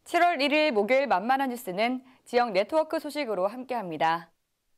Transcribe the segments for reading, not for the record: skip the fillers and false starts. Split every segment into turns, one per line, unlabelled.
7월 1일 목요일 만만한 뉴스는 지역 네트워크 소식으로 함께합니다.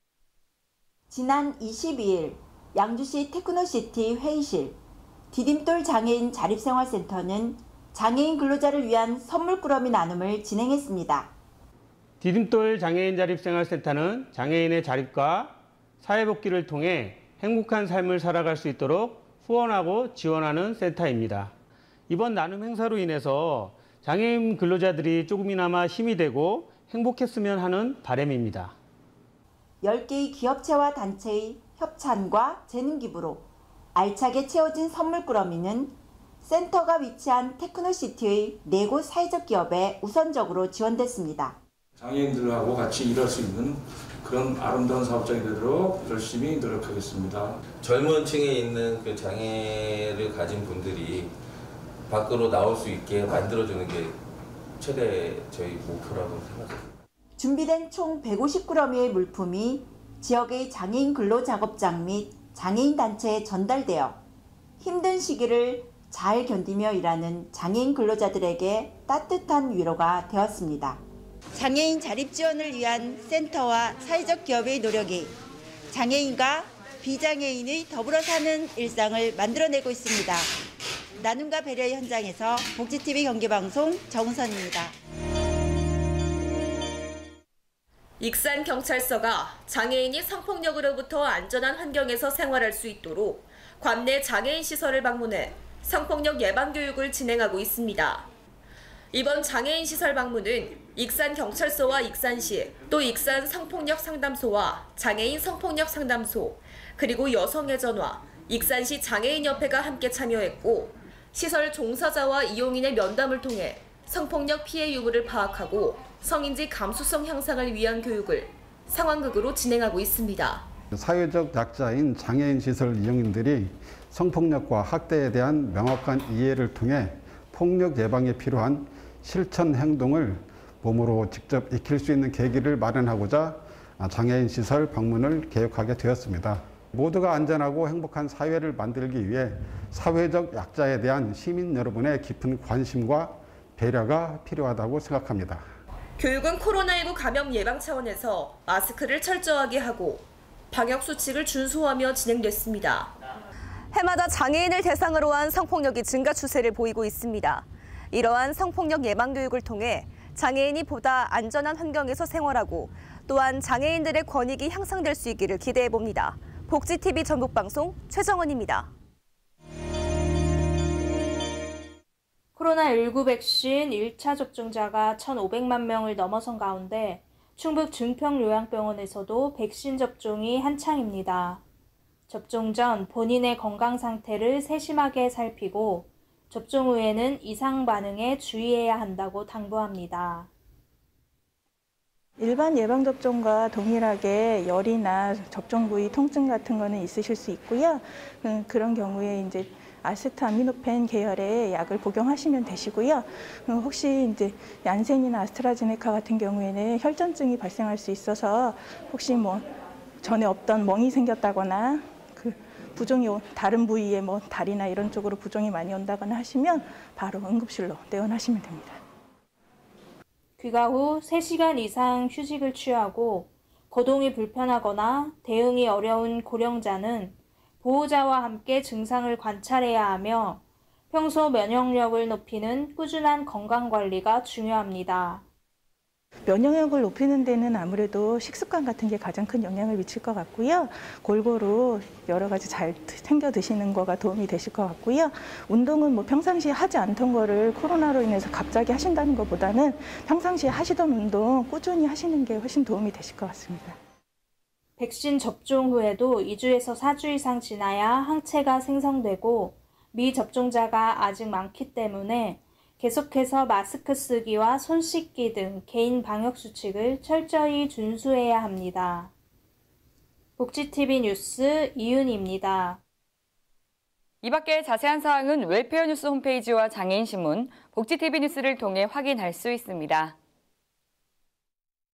지난 22일 양주시 테크노시티 회의실 디딤돌 장애인 자립생활센터는 장애인 근로자를 위한 선물 꾸러미 나눔을 진행했습니다.
디딤돌 장애인 자립생활센터는 장애인의 자립과 사회복귀를 통해 행복한 삶을 살아갈 수 있도록 후원하고 지원하는 센터입니다. 이번 나눔 행사로 인해서 장애인 근로자들이 조금이나마 힘이 되고 행복했으면 하는 바람입니다.
10개의 기업체와 단체의 협찬과 재능 기부로 알차게 채워진 선물 꾸러미는 센터가 위치한 테크노시티의 4곳 사회적 기업에 우선적으로 지원됐습니다.
장애인들하고 같이 일할 수 있는 그런 아름다운 사업장이 되도록 열심히 노력하겠습니다.
젊은 층에 있는 그 장애를 가진 분들이 밖으로 나올 수 있게 만들어주는 게 최대 저희 목표라고 생각합니다.
준비된 총 150g의 물품이 지역의 장애인 근로작업장 및 장애인 단체에 전달되어 힘든 시기를 잘 견디며 일하는 장애인 근로자들에게 따뜻한 위로가 되었습니다. 장애인 자립 지원을 위한 센터와 사회적 기업의 노력이 장애인과 비장애인의 더불어 사는 일상을 만들어내고 있습니다. 나눔과 배려의 현장에서 복지TV 경기방송 정선입니다.
익산경찰서가 장애인이 성폭력으로부터 안전한 환경에서 생활할 수 있도록 관내 장애인 시설을 방문해 성폭력 예방 교육을 진행하고 있습니다. 이번 장애인 시설 방문은 익산경찰서와 익산시, 또 익산 성폭력 상담소와 장애인 성폭력 상담소, 그리고 여성의 전화, 익산시 장애인협회가 함께 참여했고, 시설 종사자와 이용인의 면담을 통해 성폭력 피해 유무를 파악하고 성인지 감수성 향상을 위한 교육을 상황극으로 진행하고 있습니다.
사회적 약자인 장애인 시설 이용인들이 성폭력과 학대에 대한 명확한 이해를 통해 폭력 예방에 필요한 실천 행동을 몸으로 직접 익힐 수 있는 계기를 마련하고자 장애인 시설 방문을 계획하게 되었습니다. 모두가 안전하고 행복한 사회를 만들기 위해 사회적 약자에 대한 시민 여러분의 깊은 관심과 배려가 필요하다고 생각합니다.
교육은 코로나19 감염 예방 차원에서 마스크를 철저하게 하고 방역 수칙을 준수하며 진행됐습니다.
해마다 장애인을 대상으로 한 성폭력이 증가 추세를 보이고 있습니다. 이러한 성폭력 예방 교육을 통해 장애인이 보다 안전한 환경에서 생활하고 또한 장애인들의 권익이 향상될 수 있기를 기대해 봅니다. 복지TV 전국방송 최정원입니다.
코로나19 백신 1차 접종자가 1,500만 명을 넘어선 가운데 충북 증평요양병원에서도 백신 접종이 한창입니다. 접종 전 본인의 건강 상태를 세심하게 살피고 접종 후에는 이상 반응에 주의해야 한다고 당부합니다.
일반 예방접종과 동일하게 열이나 접종 부위 통증 같은 거는 있으실 수 있고요. 그런 경우에 이제 아세트아미노펜 계열의 약을 복용하시면 되시고요. 혹시 이제 얀센이나 아스트라제네카 같은 경우에는 혈전증이 발생할 수 있어서 혹시 뭐 전에 없던 멍이 생겼다거나 그 부종이 다른 부위에 뭐 다리나 이런 쪽으로 부종이 많이 온다거나 하시면 바로 응급실로 내원하시면 됩니다.
귀가 후 3시간 이상 휴식을 취하고 거동이 불편하거나 대응이 어려운 고령자는 보호자와 함께 증상을 관찰해야 하며 평소 면역력을 높이는 꾸준한 건강관리가 중요합니다.
면역력을 높이는 데는 아무래도 식습관 같은 게 가장 큰 영향을 미칠 것 같고요. 골고루 여러 가지 잘 챙겨 드시는 거가 도움이 되실 것 같고요. 운동은 뭐 평상시에 하지 않던 거를 코로나로 인해서 갑자기 하신다는 것보다는 평상시에 하시던 운동 꾸준히 하시는 게 훨씬 도움이 되실 것 같습니다.
백신 접종 후에도 2주에서 4주 이상 지나야 항체가 생성되고 미접종자가 아직 많기 때문에 계속해서 마스크 쓰기와 손 씻기 등 개인 방역 수칙을 철저히 준수해야 합니다. 복지TV 뉴스 이윤희입니다.
이 밖의 자세한 사항은 웰페어 뉴스 홈페이지와 장애인신문, 복지TV 뉴스를 통해 확인할 수 있습니다.